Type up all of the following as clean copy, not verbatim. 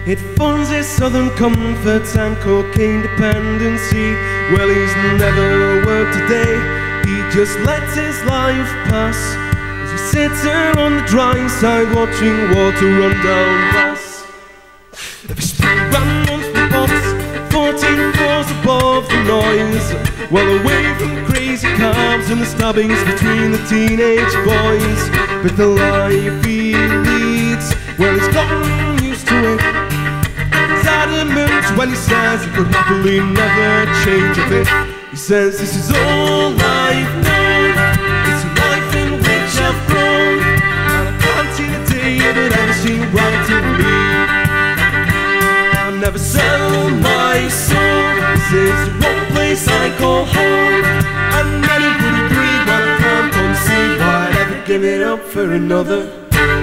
It funds his southern comforts and cocaine dependency. Well, he's never worked a day, he just lets his life pass as he sits there on the dry side watching water run down glass. If he spent grand months for box, 14 floors above the noise, well away from crazy cabs and the stabbings between the teenage boys. But the life he leads, well, he's gotten used to it. He's adamant when he says he could happily never change a bit. He says this is all I've known, it's a life in which I've grown, and I can't see the day that ever seemed right to me. I'll never sell my soul, this is the one place I call home, and many would agree, but I can't conceive why I'd ever give it up for another.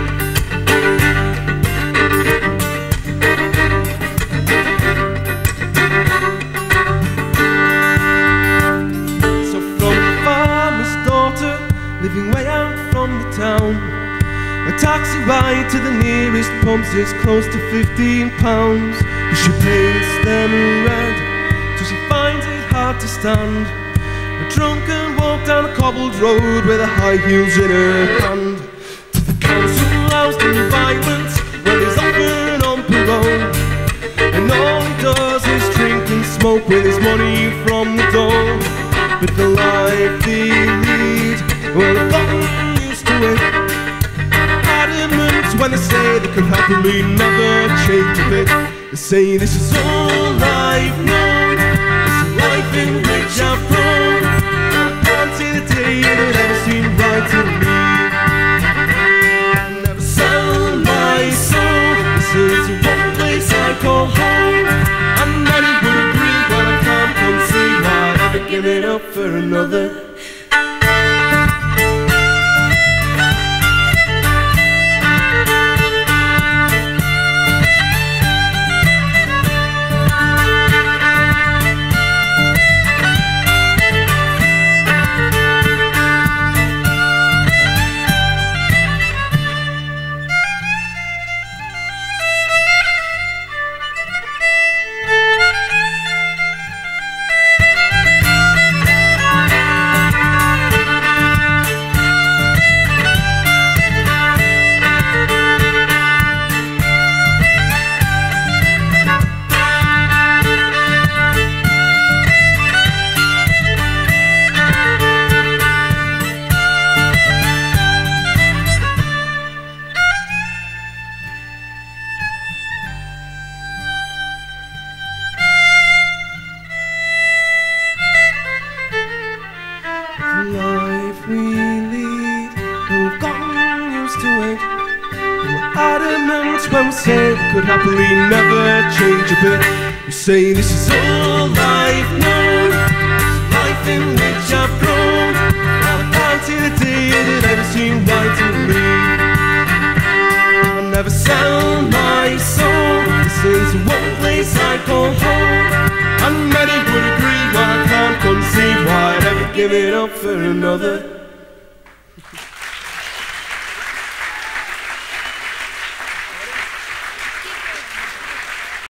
Living way out from the town, a taxi ride to the nearest pubs is close to £15. She paints them red till she finds it hard to stand. A drunken walk down a cobbled road with her high heels in her hand. To the council house in violence, where he's often on parole, and all he does is drink and smoke with his money from the door. But the life he leads, well, I've gotten used to it. Adamant when they say they could happily never change a bit. They say this is all I've known, it's a life in which I've grown, and I can't see the day that ever seemed right to me. I'll never sell my soul, this is the one place I call home, and many would agree, but I can't conceive why I'd ever give it up for another. The life we lead, we've gotten used to it. We're adamant when we say we could happily never change a bit. We say this is all I've known, it's a life in which I've grown, and I can't see the day that ever seemed right to me. I'll never sell my soul, this is the one place I call home, and many would agree, but I can't conceive why I'd ever give it up for another.